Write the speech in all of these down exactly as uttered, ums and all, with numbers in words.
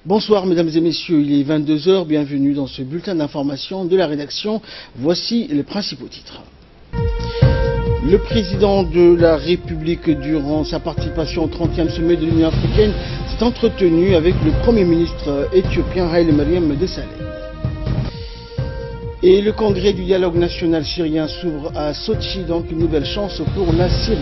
Bonsoir mesdames et messieurs, il est vingt-deux heures, bienvenue dans ce bulletin d'information de la rédaction. Voici les principaux titres. Le président de la République, durant sa participation au trentième sommet de l'Union africaine, s'est entretenu avec le Premier ministre éthiopien Haïlé Mariam Desalegn. Et le congrès du dialogue national syrien s'ouvre à Sochi, donc une nouvelle chance pour la Syrie.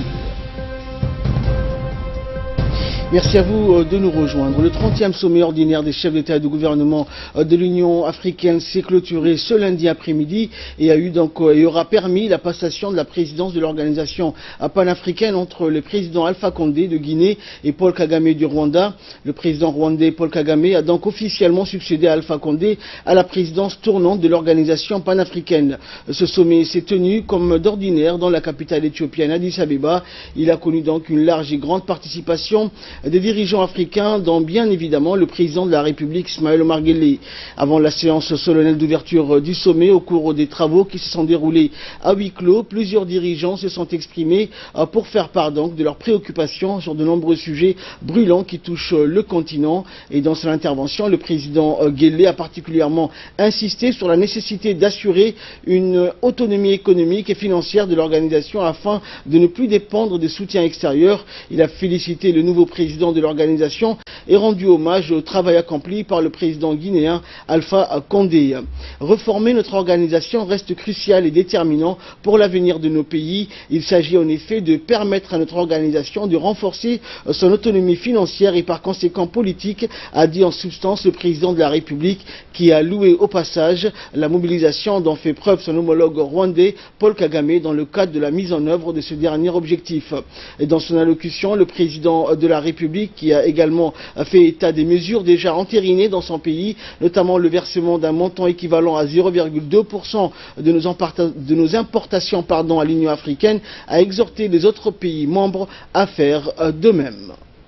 Merci à vous de nous rejoindre. Le trentième sommet ordinaire des chefs d'État et de gouvernement de l'Union africaine s'est clôturé ce lundi après-midi et a eu donc et aura permis la passation de la présidence de l'organisation panafricaine entre le président Alpha Condé de Guinée et Paul Kagame du Rwanda. Le président rwandais Paul Kagame a donc officiellement succédé à Alpha Condé à la présidence tournante de l'organisation panafricaine. Ce sommet s'est tenu comme d'ordinaire dans la capitale éthiopienne Addis Abeba. Il a connu donc une large et grande participation des dirigeants africains, dont bien évidemment le président de la République Ismaël Omar Guelleh. Avant la séance solennelle d'ouverture du sommet, au cours des travaux qui se sont déroulés à huis clos, plusieurs dirigeants se sont exprimés pour faire part donc de leurs préoccupations sur de nombreux sujets brûlants qui touchent le continent. Et dans son intervention, le président Guelleh a particulièrement insisté sur la nécessité d'assurer une autonomie économique et financière de l'organisation afin de ne plus dépendre des soutiens extérieurs. Il a félicité le nouveau président de l'organisation et rendu hommage au travail accompli par le président guinéen Alpha Condé. Reformer notre organisation reste crucial et déterminant pour l'avenir de nos pays. Il s'agit en effet de permettre à notre organisation de renforcer son autonomie financière et par conséquent politique, a dit en substance le président de la République, qui a loué au passage la mobilisation dont fait preuve son homologue rwandais Paul Kagame dans le cadre de la mise en œuvre de ce dernier objectif. Et dans son allocution, le président de la République, qui a également fait état des mesures déjà entérinées dans son pays, notamment le versement d'un montant équivalent à zéro virgule deux pour cent de nos, de nos importations pardon, à l'Union africaine, a exhorté les autres pays membres à faire de même.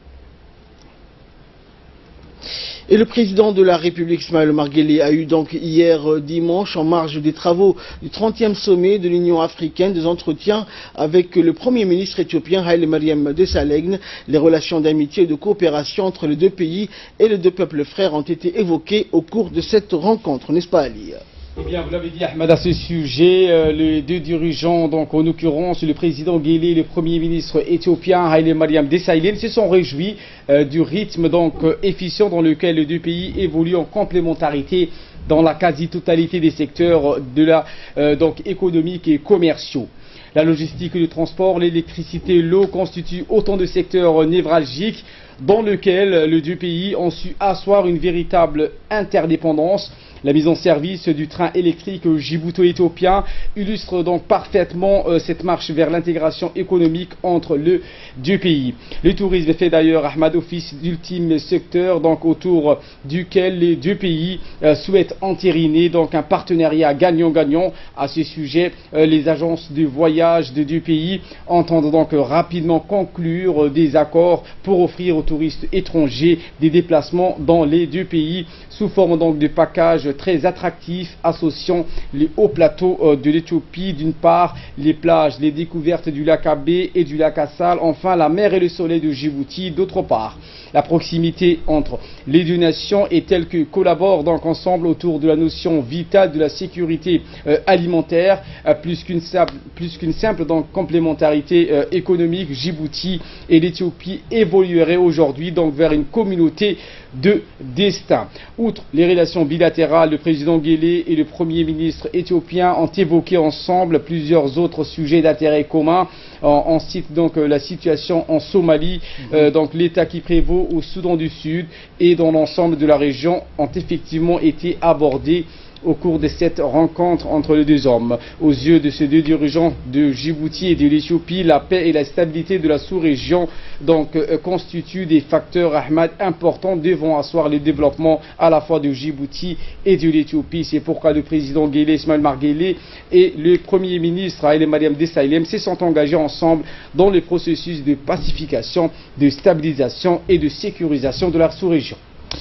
Et le président de la République, Ismaël Omar Guelleh, a eu donc hier dimanche, en marge des travaux du trentième sommet de l'Union africaine, des entretiens avec le Premier ministre éthiopien Haïlé Mariam Desalegn. Les relations d'amitié et de coopération entre les deux pays et les deux peuples frères ont été évoquées au cours de cette rencontre, n'est-ce pas Ali? Eh bien, vous l'avez dit, Ahmed, à ce sujet, euh, les deux dirigeants, donc en l'occurrence le président Guelleh et le premier ministre éthiopien Haïlé Mariam Desalegn, se sont réjouis euh, du rythme donc euh, efficient dans lequel les deux pays évoluent en complémentarité dans la quasi-totalité des secteurs de la euh, donc économique et commerciaux. La logistique et le transport, l'électricité, l'eau constituent autant de secteurs névralgiques dans lesquels les deux pays ont su asseoir une véritable interdépendance. La mise en service du train électrique djibouto-éthiopien illustre donc parfaitement euh, cette marche vers l'intégration économique entre les deux pays. Le tourisme fait d'ailleurs, Ahmad, office d'ultime secteur donc autour duquel les deux pays euh, souhaitent entériner donc un partenariat gagnant-gagnant. À ce sujet, euh, les agences de voyage des deux pays entendent donc euh, rapidement conclure euh, des accords pour offrir aux touristes étrangers des déplacements dans les deux pays sous forme donc de packages très attractifs associant les hauts plateaux euh, de l'Éthiopie d'une part, les plages, les découvertes du lac Abbé et du lac Assal, enfin la mer et le soleil de Djibouti d'autre part. La proximité entre les deux nations est telle que collaborent donc ensemble autour de la notion vitale de la sécurité euh, alimentaire, euh, plus qu'une simple, plus qu'une simple donc complémentarité euh, économique. Djibouti et l'Éthiopie évolueraient aujourd'hui donc vers une communauté de destin. Outre les relations bilatérales, le président Guelleh et le premier ministre éthiopien ont évoqué ensemble plusieurs autres sujets d'intérêt commun. On, on cite donc euh, la situation en Somalie, euh, donc l'état qui prévaut au Soudan du Sud et dans l'ensemble de la région ont effectivement été abordés au cours de cette rencontre entre les deux hommes. Aux yeux de ces deux dirigeants de Djibouti et de l'Éthiopie, la paix et la stabilité de la sous-région donc euh, constituent des facteurs, Ahmad, importants devant asseoir le développement à la fois de Djibouti et de l'Éthiopie. C'est pourquoi le président Guelleh, Ismaël Omar Guelleh, et le premier ministre Haïlé Mariam Desalegn se sont engagés ensemble dans le processus de pacification, de stabilisation et de sécurisation de la sous-région.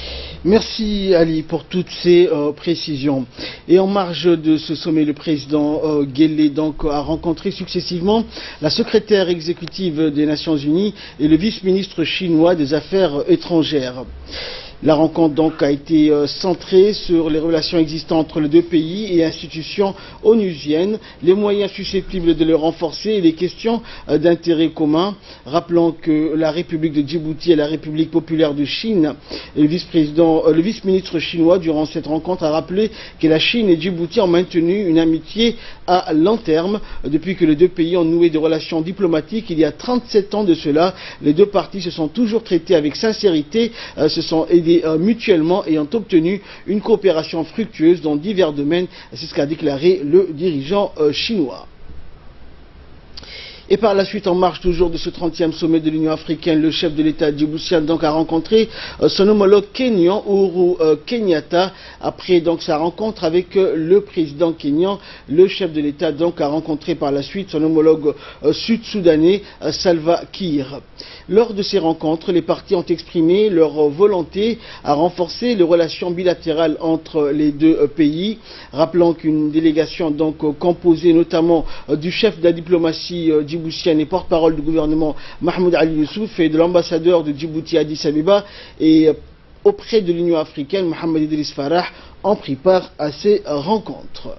Merci Ali pour toutes ces euh, précisions. Et en marge de ce sommet, le président euh, Guelleh donc a rencontré successivement la secrétaire exécutive des Nations Unies et le vice-ministre chinois des Affaires étrangères. La rencontre donc a été euh, centrée sur les relations existantes entre les deux pays et institutions onusiennes, les moyens susceptibles de le renforcer et les questions euh, d'intérêt commun. Rappelons que la République de Djibouti et la République populaire de Chine, le vice-président, euh, le vice-ministre chinois durant cette rencontre a rappelé que la Chine et Djibouti ont maintenu une amitié à long terme depuis que les deux pays ont noué des relations diplomatiques il y a trente-sept ans de cela. Les deux parties se sont toujours traités avec sincérité, euh, se sont aidés euh, mutuellement et ont obtenu une coopération fructueuse dans divers domaines. C'est ce qu'a déclaré le dirigeant euh, chinois. Et par la suite, en marge toujours de ce trentième sommet de l'Union africaine, le chef de l'État djiboutien donc a rencontré euh, son homologue kényan, Uhuru euh, Kenyatta. Après donc sa rencontre avec euh, le président kényan, le chef de l'État donc a rencontré par la suite son homologue euh, sud-soudanais, euh, Salva Kiir. Lors de ces rencontres, les parties ont exprimé leur euh, volonté à renforcer les relations bilatérales entre les deux euh, pays. Rappelant qu'une délégation donc euh, composée notamment euh, du chef de la diplomatie euh, djiboutienne et porte-parole du gouvernement Mahmoud Ali Youssouf et de l'ambassadeur de Djibouti Addis Abeba et auprès de l'Union africaine Mohamed Idriss Farah ont pris part à ces rencontres.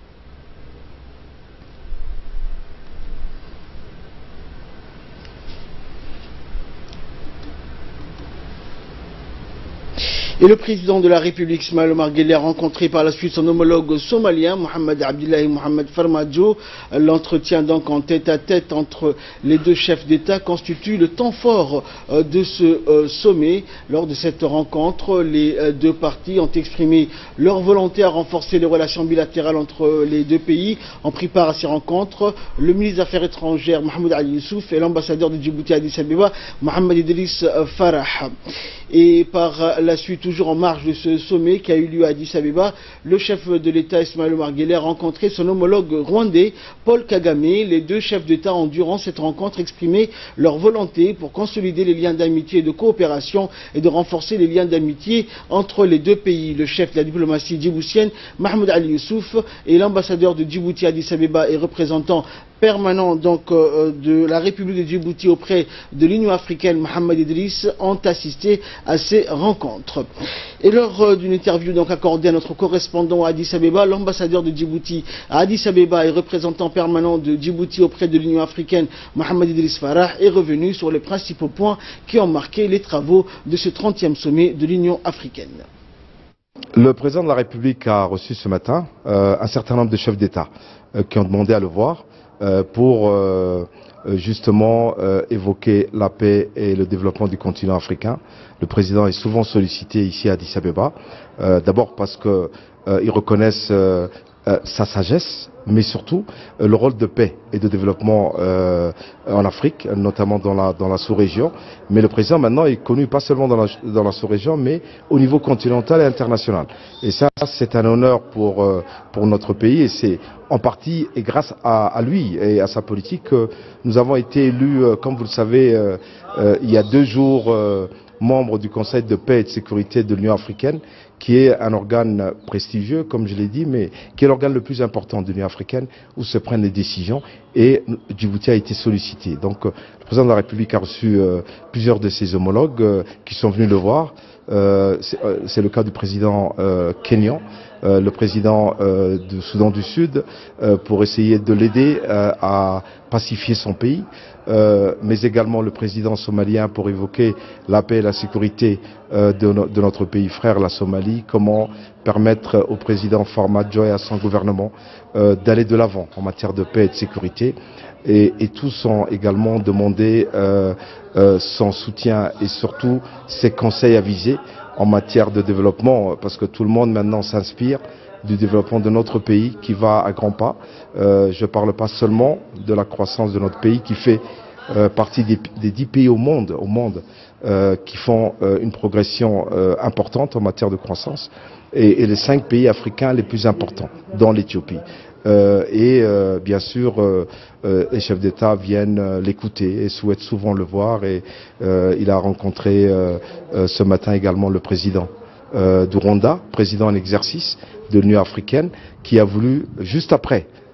Et le président de la République, Ismaël Omar Guelleh, a rencontré par la suite son homologue somalien, Mohamed Abdullahi Mohamed Farmajo. L'entretien donc en tête à tête entre les deux chefs d'État constitue le temps fort de ce sommet. Lors de cette rencontre, les deux parties ont exprimé leur volonté à renforcer les relations bilatérales entre les deux pays. Ont pris part à ces rencontres le ministre des Affaires étrangères, Mahmoud Ali Youssouf, et l'ambassadeur de Djibouti à Addis Abeba, Mohamed Idriss Farah. Et par la suite, toujours en marge de ce sommet qui a eu lieu à Addis Abeba, le chef de l'État Ismaël Omar Guelleh a rencontré son homologue rwandais Paul Kagame. Les deux chefs d'État ont durant cette rencontre exprimé leur volonté pour consolider les liens d'amitié et de coopération et de renforcer les liens d'amitié entre les deux pays. Le chef de la diplomatie djiboutienne Mahmoud Ali Youssouf et l'ambassadeur de Djibouti à Addis Abeba et représentant permanent donc euh, de la République de Djibouti auprès de l'Union africaine Mohamed Idriss ont assisté à ces rencontres. Et lors euh, d'une interview donc accordée à notre correspondant à Addis Abeba, l'ambassadeur de Djibouti à Addis Abeba et représentant permanent de Djibouti auprès de l'Union africaine Mohamed Idriss Farah est revenu sur les principaux points qui ont marqué les travaux de ce trentième sommet de l'Union africaine. Le président de la République a reçu ce matin euh, un certain nombre de chefs d'État euh, qui ont demandé à le voir euh, pour euh, justement euh, évoquer la paix et le développement du continent africain. Le président est souvent sollicité ici à Addis Abeba, euh, d'abord parce qu'ils euh, reconnaissent euh, euh, sa sagesse, mais surtout euh, le rôle de paix et de développement euh, en Afrique, notamment dans la, dans la sous-région. Mais le président maintenant est connu pas seulement dans la, dans la sous-région, mais au niveau continental et international. Et ça, c'est un honneur pour, euh, pour notre pays, et c'est en partie et grâce à, à lui et à sa politique que nous avons été élus, euh, comme vous le savez, euh, euh, il y a deux jours, euh, membres du Conseil de paix et de sécurité de l'Union africaine, qui est un organe prestigieux, comme je l'ai dit, mais qui est l'organe le plus important de l'Union africaine, où se prennent les décisions, et Djibouti a été sollicité. Donc, euh, le président de la République a reçu euh, plusieurs de ses homologues euh, qui sont venus le voir. Euh, c'est euh, le cas du président euh, kényan, euh, le président euh, du Soudan du Sud, euh, pour essayer de l'aider euh, à pacifier son pays, euh, mais également le président somalien pour évoquer la paix et la sécurité euh, de, no de notre pays frère, la Somalie, comment permettre au président Farmajo et à son gouvernement euh, d'aller de l'avant en matière de paix et de sécurité. Et, et tous ont également demandé euh, euh, son soutien et surtout ses conseils avisés en matière de développement, parce que tout le monde maintenant s'inspire du développement de notre pays qui va à grands pas. Euh, je ne parle pas seulement de la croissance de notre pays qui fait euh, partie des, des dix pays au monde, au monde euh, qui font euh, une progression euh, importante en matière de croissance, et, et les cinq pays africains les plus importants, dont l'Éthiopie. Euh, et euh, bien sûr, euh, euh, les chefs d'État viennent euh, l'écouter et souhaitent souvent le voir. Et euh, il a rencontré euh, euh, ce matin également le président euh, du Rwanda, président en exercice de l'Union africaine, qui a voulu, juste après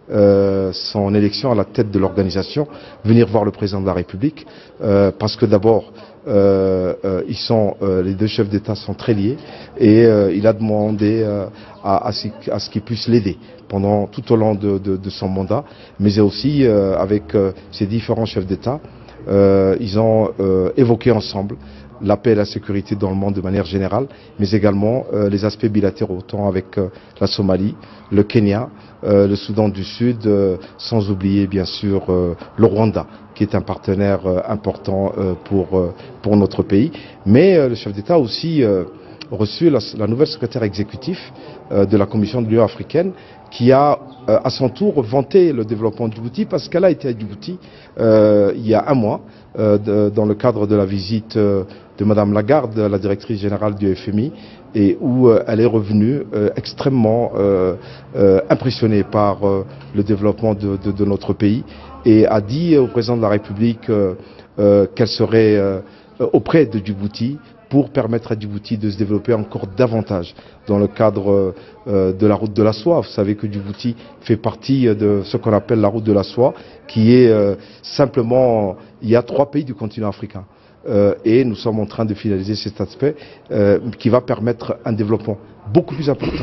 euh, son élection à la tête de l'organisation, venir voir le président de la République, euh, parce que d'abord, euh, euh, ils sont, euh, les deux chefs d'État sont très liés, et euh, il a demandé euh, à, à, à ce qu'ils puissent l'aider pendant tout au long de, de, de son mandat, mais aussi euh, avec euh, ces différents chefs d'État, euh, ils ont euh, évoqué ensemble la paix et la sécurité dans le monde de manière générale, mais également euh, les aspects bilatéraux, tant avec euh, la Somalie, le Kenya, euh, le Soudan du Sud, euh, sans oublier bien sûr euh, le Rwanda, qui est un partenaire euh, important euh, pour, euh, pour notre pays. Mais euh, le chef d'État a aussi euh, reçu la, la nouvelle secrétaire exécutive euh, de la Commission de l'Union africaine, qui a euh, à son tour vanté le développement de Djibouti, parce qu'elle a été à Djibouti euh, il y a un mois, euh, de, dans le cadre de la visite euh, de Madame Lagarde, la directrice générale du F M I, et où euh, elle est revenue euh, extrêmement euh, euh, impressionnée par euh, le développement de, de, de notre pays, et a dit au président de la République euh, euh, qu'elle serait euh, auprès de Djibouti pour permettre à Djibouti de se développer encore davantage dans le cadre euh, de la route de la soie. Vous savez que Djibouti fait partie de ce qu'on appelle la route de la soie, qui est euh, simplement, il y a trois pays du continent africain. Euh, et nous sommes en train de finaliser cet aspect euh, qui va permettre un développement beaucoup plus important.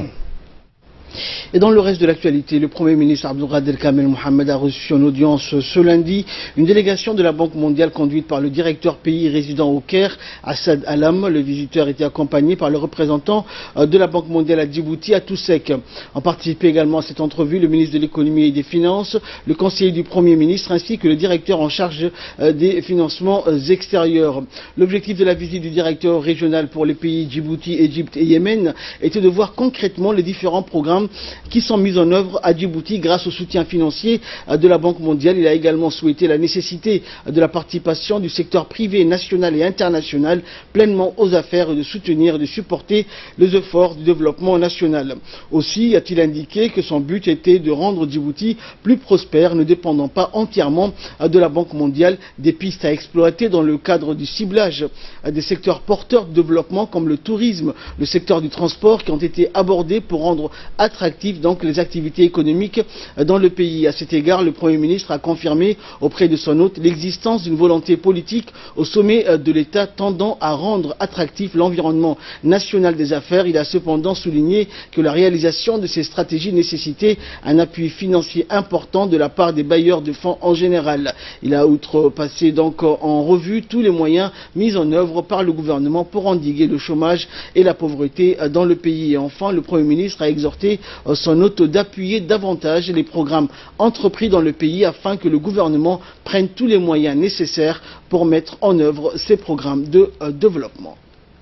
Et dans le reste de l'actualité, le Premier ministre Abdelkader Kamel Mohamed a reçu en audience ce lundi une délégation de la Banque mondiale conduite par le directeur pays résident au Caire, Assad Alam. Le visiteur était accompagné par le représentant de la Banque mondiale à Djibouti, à Toussek. Ont participé également à cette entrevue le ministre de l'économie et des finances, le conseiller du Premier ministre ainsi que le directeur en charge des financements extérieurs. L'objectif de la visite du directeur régional pour les pays Djibouti, Égypte et Yémen était de voir concrètement les différents programmes qui sont mises en œuvre à Djibouti grâce au soutien financier de la Banque mondiale. Il a également souhaité la nécessité de la participation du secteur privé national et international pleinement aux affaires et de soutenir et de supporter les efforts du développement national. Aussi a-t-il indiqué que son but était de rendre Djibouti plus prospère, ne dépendant pas entièrement de la Banque mondiale. Des pistes à exploiter dans le cadre du ciblage des secteurs porteurs de développement comme le tourisme, le secteur du transport qui ont été abordés pour rendre attractif donc les activités économiques dans le pays. À cet égard, le Premier ministre a confirmé auprès de son hôte l'existence d'une volonté politique au sommet de l'État tendant à rendre attractif l'environnement national des affaires. Il a cependant souligné que la réalisation de ces stratégies nécessitait un appui financier important de la part des bailleurs de fonds en général. Il a outrepassé donc en revue tous les moyens mis en œuvre par le gouvernement pour endiguer le chômage et la pauvreté dans le pays. Et enfin, le Premier ministre a exhorté son hôte d'appuyer davantage les programmes entrepris dans le pays afin que le gouvernement prenne tous les moyens nécessaires pour mettre en œuvre ces programmes de euh, développement.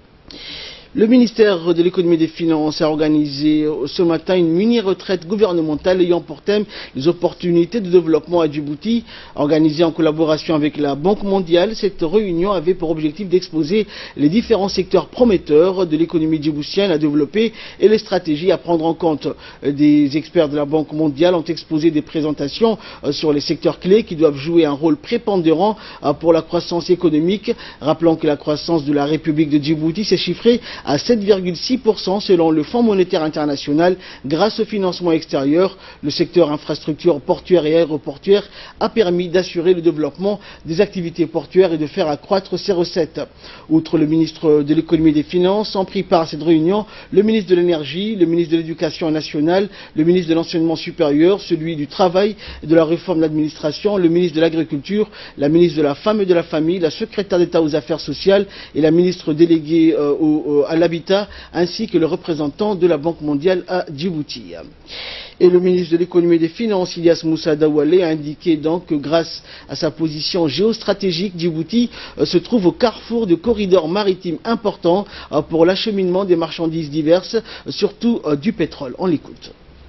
Le ministère de l'économie et des finances a organisé ce matin une mini-retraite gouvernementale ayant pour thème les opportunités de développement à Djibouti. Organisée en collaboration avec la Banque mondiale, cette réunion avait pour objectif d'exposer les différents secteurs prometteurs de l'économie djiboutienne à développer et les stratégies à prendre en compte. Des experts de la Banque mondiale ont exposé des présentations sur les secteurs clés qui doivent jouer un rôle prépondérant pour la croissance économique. Rappelons que la croissance de la République de Djibouti s'est chiffrée à sept virgule six pour cent selon le Fonds monétaire international. Grâce au financement extérieur, le secteur infrastructure portuaire et aéroportuaire a permis d'assurer le développement des activités portuaires et de faire accroître ses recettes. Outre le ministre de l'économie et des finances, ont pris part à cette réunion le ministre de l'énergie, le ministre de l'éducation nationale, le ministre de l'enseignement supérieur, celui du travail et de la réforme de l'administration, le ministre de l'agriculture, la ministre de la femme et de la famille, la secrétaire d'État aux affaires sociales et la ministre déléguée euh, au, à l'habitat, ainsi que le représentant de la Banque mondiale à Djibouti. Et le ministre de l'économie et des finances, Ilyas Moussa Daoualé, a indiqué donc que grâce à sa position géostratégique, Djibouti euh, se trouve au carrefour de corridors maritimes importants euh, pour l'acheminement des marchandises diverses, euh, surtout euh, du pétrole. On l'écoute.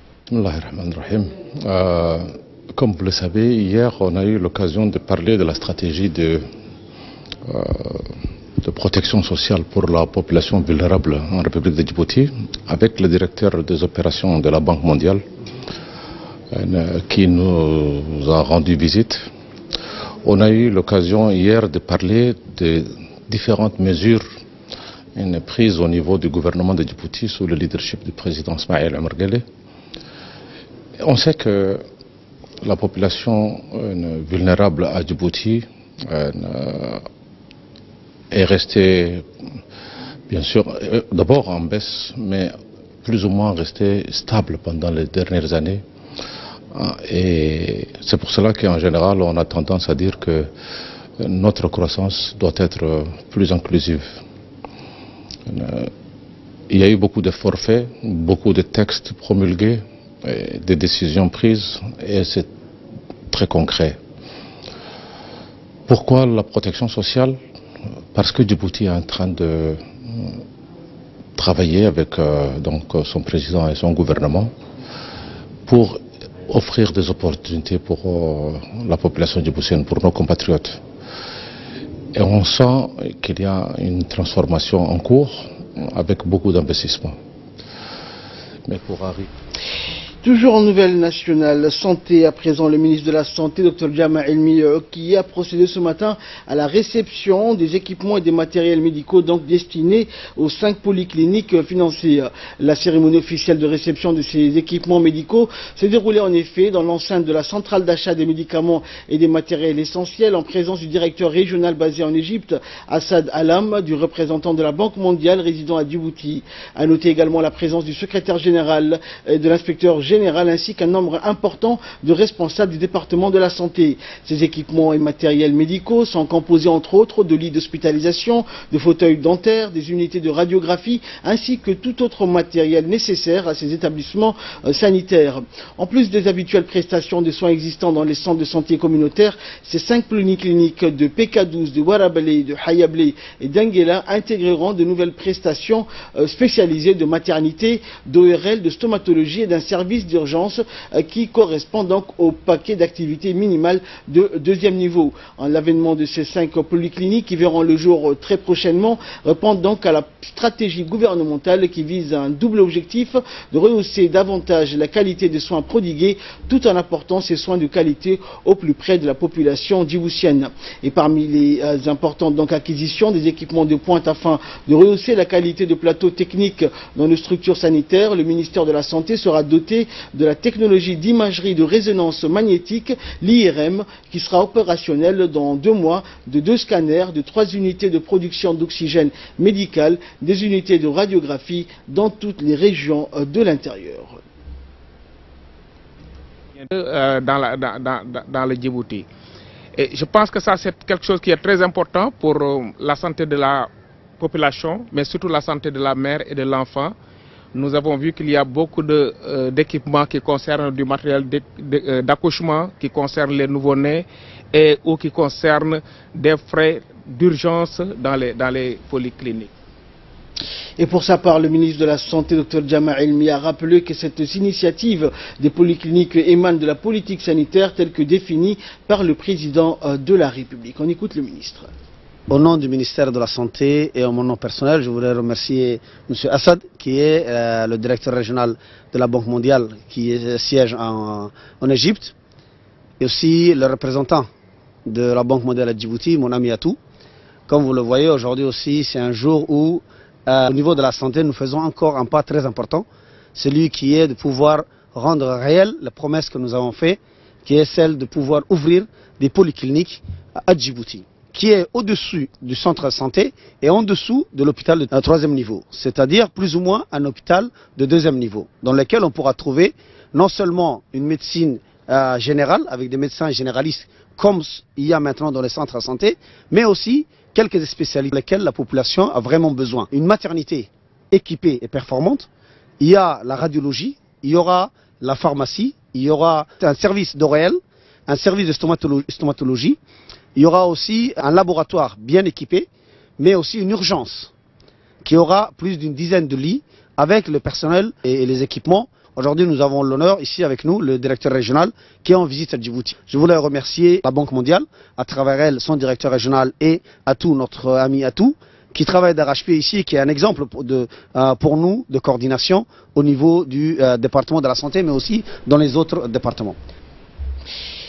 Euh, comme vous le savez, hier on a eu l'occasion de parler de la stratégie de, euh, de protection sociale pour la population vulnérable en République de Djibouti avec le directeur des opérations de la Banque mondiale euh, qui nous a rendu visite. On a eu l'occasion hier de parler de différentes mesures prises au niveau du gouvernement de Djibouti sous le leadership du président Ismaël Omar Guelleh. On sait que la population euh, vulnérable à Djibouti euh, est restée, bien sûr, euh, d'abord en baisse, mais plus ou moins restée stable pendant les dernières années. Et c'est pour cela qu'en général, on a tendance à dire que notre croissance doit être plus inclusive. Il y a eu beaucoup de forfaits, beaucoup de textes promulgués, des décisions prises, et c'est très concret. Pourquoi la protection sociale? Parce que Djibouti est en train de travailler avec euh, donc, son président et son gouvernement pour offrir des opportunités pour euh, la population djiboutienne, pour nos compatriotes. Et on sent qu'il y a une transformation en cours avec beaucoup d'investissements. Mais pour arriver... Toujours en nouvelle nationale santé, à présent, le ministre de la Santé, docteur Jama Elmi, qui a procédé ce matin à la réception des équipements et des matériels médicaux donc destinés aux cinq polycliniques financées. La cérémonie officielle de réception de ces équipements médicaux s'est déroulée en effet dans l'enceinte de la centrale d'achat des médicaments et des matériels essentiels en présence du directeur régional basé en Égypte, Assad Alam, du représentant de la Banque mondiale résidant à Djibouti. À noter également la présence du secrétaire général et de l'inspecteur général général ainsi qu'un nombre important de responsables du département de la santé. Ces équipements et matériels médicaux sont composés entre autres de lits d'hospitalisation, de fauteuils dentaires, des unités de radiographie ainsi que tout autre matériel nécessaire à ces établissements euh, sanitaires. En plus des habituelles prestations de soins existants dans les centres de santé communautaires, ces cinq polycliniques de P K douze, de Warabale, de Hayable et d'Anguela intégreront de nouvelles prestations euh, spécialisées de maternité, d'O R L, de stomatologie et d'un service d'urgence euh, qui correspond donc au paquet d'activités minimales de deuxième niveau. En l'avènement de ces cinq polycliniques qui verront le jour euh, très prochainement répondent donc à la stratégie gouvernementale qui vise un double objectif de rehausser davantage la qualité des soins prodigués tout en apportant ces soins de qualité au plus près de la population djiboutienne. Et parmi les euh, importantes donc acquisitions des équipements de pointe afin de rehausser la qualité de plateaux techniques dans nos structures sanitaires, le ministère de la Santé sera doté de la technologie d'imagerie de résonance magnétique, l'I R M, qui sera opérationnelle dans deux mois, de deux scanners, de trois unités de production d'oxygène médical, des unités de radiographie dans toutes les régions de l'intérieur. Euh, dans, la, dans, dans, dans le Djibouti. Et je pense que ça c'est quelque chose qui est très important pour euh, la santé de la population, mais surtout la santé de la mère et de l'enfant. Nous avons vu qu'il y a beaucoup d'équipements euh, qui concernent du matériel d'accouchement, euh, qui concernent les nouveau-nés et ou qui concernent des frais d'urgence dans les, dans les polycliniques. Et pour sa part, le ministre de la Santé, docteur Jama Elmi, a rappelé que cette initiative des polycliniques émane de la politique sanitaire telle que définie par le président de la République. On écoute le ministre. Au nom du ministère de la Santé et en mon nom personnel, je voudrais remercier M. Assad, qui est euh, le directeur régional de la Banque mondiale, qui siège en, en Égypte, et aussi le représentant de la Banque mondiale à Djibouti, mon ami Atou. Comme vous le voyez, aujourd'hui aussi, c'est un jour où, euh, au niveau de la santé, nous faisons encore un pas très important, celui qui est de pouvoir rendre réelle la promesse que nous avons faite, qui est celle de pouvoir ouvrir des polycliniques à Djibouti, qui est au-dessus du centre de santé et en dessous de l'hôpital de troisième niveau, c'est-à-dire plus ou moins un hôpital de deuxième niveau, dans lequel on pourra trouver non seulement une médecine euh, générale, avec des médecins généralistes, comme il y a maintenant dans les centres de santé, mais aussi quelques spécialités lesquelles la population a vraiment besoin. Une maternité équipée et performante, il y a la radiologie, il y aura la pharmacie, il y aura un service d'O R L, un service de stomatologie, stomatologie. Il y aura aussi un laboratoire bien équipé, mais aussi une urgence qui aura plus d'une dizaine de lits avec le personnel et les équipements. Aujourd'hui, nous avons l'honneur ici avec nous, le directeur régional qui est en visite à Djibouti. Je voulais remercier la Banque mondiale, à travers elle, son directeur régional et Atou, notre ami Atou, qui travaille d'arrache-pied ici, qui est un exemple de, euh, pour nous de coordination au niveau du euh, département de la santé, mais aussi dans les autres départements.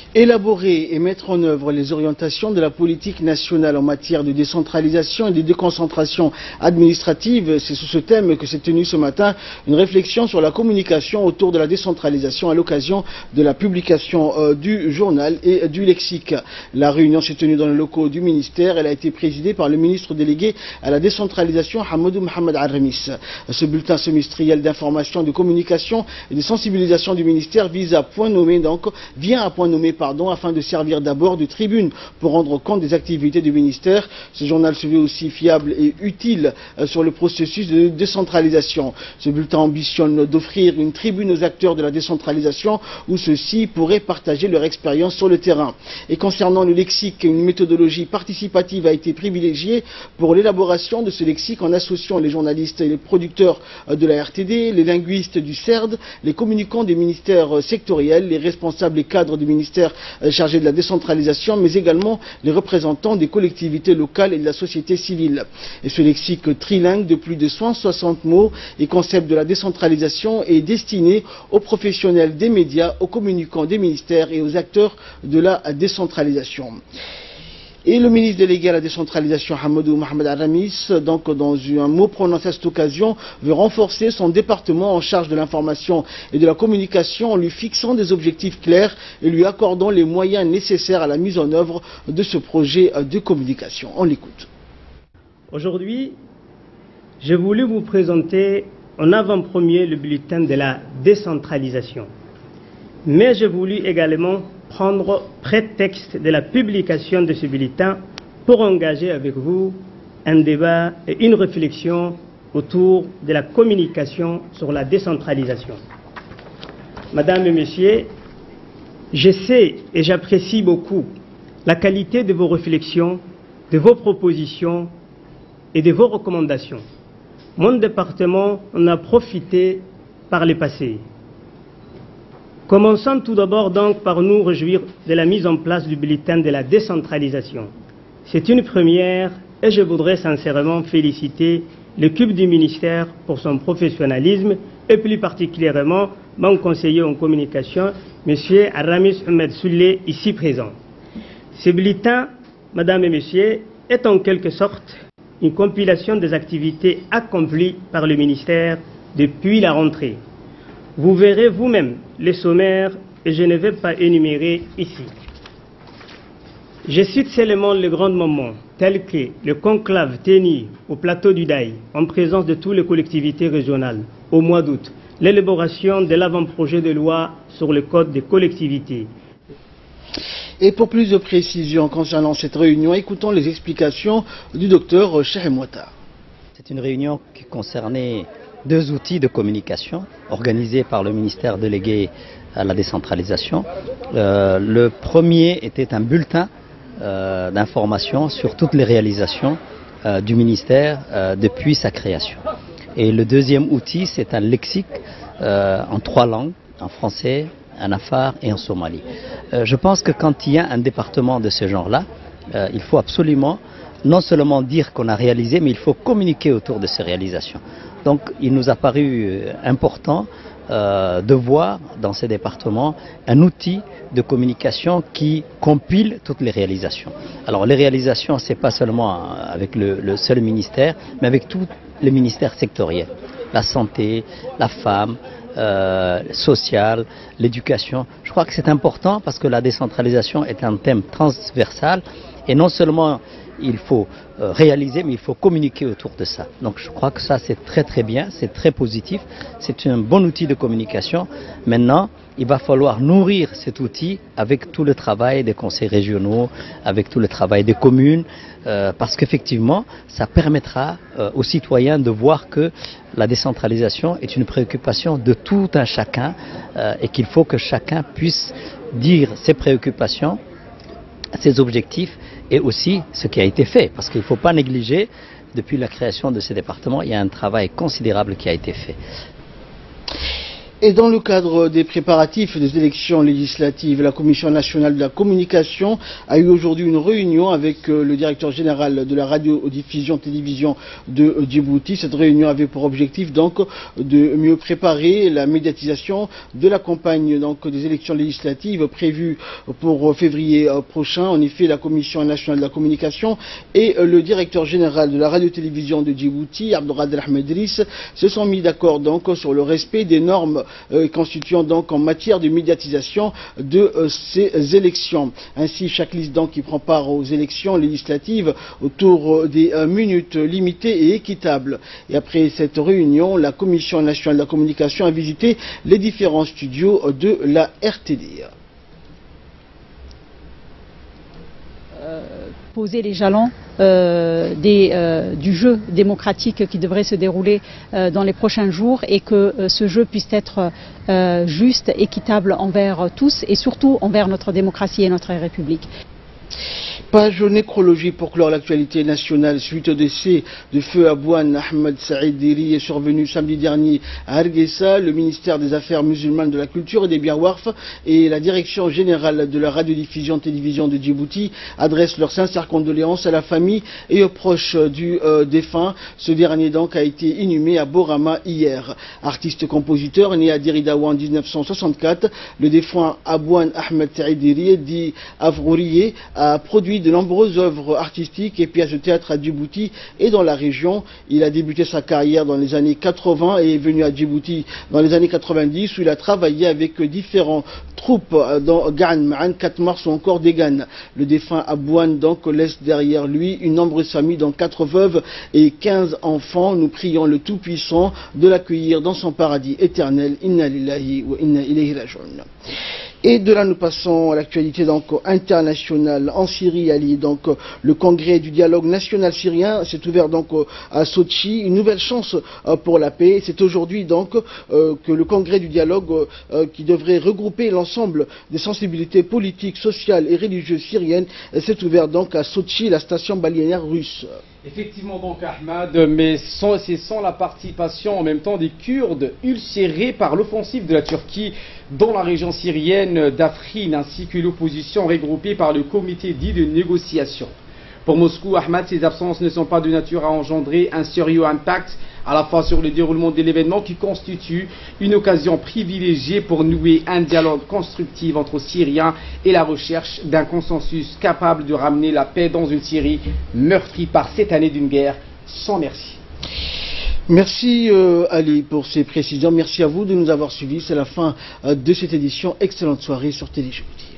Élaborer et mettre en œuvre les orientations de la politique nationale en matière de décentralisation et de déconcentration administrative, c'est sous ce thème que s'est tenue ce matin une réflexion sur la communication autour de la décentralisation à l'occasion de la publication euh, du journal et du lexique. La réunion s'est tenue dans les locaux du ministère. Elle a été présidée par le ministre délégué à la décentralisation, Hamadou Mohamed Aramis. Ce bulletin semestriel d'information, de communication et de sensibilisation du ministère vise à point nommé, donc, vient à point nommé Pardon, afin de servir d'abord de tribune pour rendre compte des activités du ministère. Ce journal se veut aussi fiable et utile euh, sur le processus de décentralisation. Ce bulletin ambitionne d'offrir une tribune aux acteurs de la décentralisation où ceux-ci pourraient partager leur expérience sur le terrain. Et concernant le lexique, une méthodologie participative a été privilégiée pour l'élaboration de ce lexique en associant les journalistes et les producteurs euh, de la R T D, les linguistes du C E R D, les communicants des ministères euh, sectoriels, les responsables et cadres du ministère chargé de la décentralisation, mais également les représentants des collectivités locales et de la société civile. Et ce lexique trilingue de plus de cent soixante mots et concept de la décentralisation est destiné aux professionnels des médias, aux communicants des ministères et aux acteurs de la décentralisation. Et le ministre délégué à la décentralisation, Hamadou Mohamed Aramis, donc dans un mot prononcé à cette occasion, veut renforcer son département en charge de l'information et de la communication en lui fixant des objectifs clairs et lui accordant les moyens nécessaires à la mise en œuvre de ce projet de communication. On l'écoute. Aujourd'hui, j'ai voulu vous présenter en avant-premier le bulletin de la décentralisation. Mais j'ai voulu également prendre prétexte de la publication de ce bulletin pour engager avec vous un débat et une réflexion autour de la communication sur la décentralisation. Madame et Messieurs, je sais et j'apprécie beaucoup la qualité de vos réflexions, de vos propositions et de vos recommandations. Mon département en a profité par le passé. Commençons tout d'abord donc par nous réjouir de la mise en place du bulletin de la décentralisation. C'est une première et je voudrais sincèrement féliciter l'équipe du ministère pour son professionnalisme et plus particulièrement mon conseiller en communication, M. Aramis Ahmed Soulé, ici présent. Ce bulletin, Mesdames et Messieurs, est en quelque sorte une compilation des activités accomplies par le ministère depuis la rentrée. Vous verrez vous-même les sommaires et je ne vais pas énumérer ici. Je cite seulement les grands moments tels que le conclave tenu au plateau du Daï en présence de toutes les collectivités régionales au mois d'août, l'élaboration de l'avant-projet de loi sur le code des collectivités. Et pour plus de précisions concernant cette réunion, écoutons les explications du docteur Chahemouata. C'est une réunion qui concernait deux outils de communication organisés par le ministère délégué à la décentralisation. Euh, le premier était un bulletin euh, d'information sur toutes les réalisations euh, du ministère euh, depuis sa création. Et le deuxième outil, c'est un lexique euh, en trois langues, en français, en afar et en somali. Euh, je pense que quand il y a un département de ce genre-là, euh, il faut absolument non seulement dire qu'on a réalisé, mais il faut communiquer autour de ces réalisations. Donc il nous a paru important euh, de voir dans ces départements un outil de communication qui compile toutes les réalisations. Alors les réalisations, ce n'est pas seulement avec le, le seul ministère, mais avec tous les ministères sectoriels. La santé, la femme, euh, sociale, l'éducation. Je crois que c'est important parce que la décentralisation est un thème transversal et non seulement il faut euh, réaliser, mais il faut communiquer autour de ça. Donc je crois que ça c'est très très bien, c'est très positif, c'est un bon outil de communication. Maintenant, il va falloir nourrir cet outil avec tout le travail des conseils régionaux, avec tout le travail des communes, euh, parce qu'effectivement, ça permettra euh, aux citoyens de voir que la décentralisation est une préoccupation de tout un chacun euh, et qu'il faut que chacun puisse dire ses préoccupations, ses objectifs et aussi ce qui a été fait, parce qu'il ne faut pas négliger, depuis la création de ces départements, il y a un travail considérable qui a été fait. Et dans le cadre des préparatifs des élections législatives, la Commission nationale de la communication a eu aujourd'hui une réunion avec le directeur général de la radiodiffusion-télévision de Djibouti. Cette réunion avait pour objectif donc de mieux préparer la médiatisation de la campagne donc, des élections législatives prévues pour février prochain. En effet, la Commission nationale de la communication et le directeur général de la radio-télévision de Djibouti, Abdelkader Ahmed Idriss, se sont mis d'accord donc sur le respect des normes Euh, constituant donc en matière de médiatisation de euh, ces élections. Ainsi, chaque liste donc qui prend part aux élections législatives autour euh, des euh, minutes limitées et équitables. Et après cette réunion, la Commission nationale de la communication a visité les différents studios de la R T D. Poser les jalons euh, des, euh, du jeu démocratique qui devrait se dérouler euh, dans les prochains jours et que euh, ce jeu puisse être euh, juste, équitable envers tous et surtout envers notre démocratie et notre République. Page nécrologie pour clore l'actualité nationale suite au décès de feu Abouane Ahmed Saïd Diri est survenu samedi dernier à Hargeisa. Le ministère des Affaires musulmanes, de la Culture et des biens Warf et la direction générale de la radiodiffusion-télévision de Djibouti adressent leurs sincères condoléances à la famille et aux proches du euh, défunt. Ce dernier donc a été inhumé à Borama hier. Artiste-compositeur né à Diridawa en mille neuf cent soixante-quatre, le défunt Abouane Ahmed Saïd Diri, dit Avrourié, a produit de nombreuses œuvres artistiques et pièces de théâtre à Djibouti et dans la région. Il a débuté sa carrière dans les années quatre-vingts et est venu à Djibouti dans les années quatre-vingt-dix où il a travaillé avec différents troupes dans Gan Ma'an, quatre mars ou encore Degan. Le défunt Abouane donc laisse derrière lui une nombreuse famille dont quatre veuves et quinze enfants. Nous prions le Tout-Puissant de l'accueillir dans son paradis éternel. Inna lillahi wa inna ilayhi raji'un. Et de là, nous passons à l'actualité donc internationale en Syrie. Ali, donc le congrès du dialogue national syrien s'est ouvert donc à Sochi. Une nouvelle chance pour la paix. C'est aujourd'hui donc euh, que le congrès du dialogue euh, qui devrait regrouper l'ensemble des sensibilités politiques, sociales et religieuses syriennes s'est ouvert donc à Sochi, la station balnéaire russe. Effectivement donc Ahmad, mais c'est sans la participation en même temps des Kurdes ulcérés par l'offensive de la Turquie dans la région syrienne d'Afrin, ainsi que l'opposition regroupée par le comité dit de négociation. Pour Moscou, Ahmad, ces absences ne sont pas de nature à engendrer un sérieux impact à la fois sur le déroulement de l'événement qui constitue une occasion privilégiée pour nouer un dialogue constructif entre Syriens et la recherche d'un consensus capable de ramener la paix dans une Syrie meurtrie par cette année d'une guerre sans merci. Merci euh, Ali pour ces précisions. Merci à vous de nous avoir suivis. C'est la fin euh, de cette édition. Excellente soirée sur Télé Djibouti.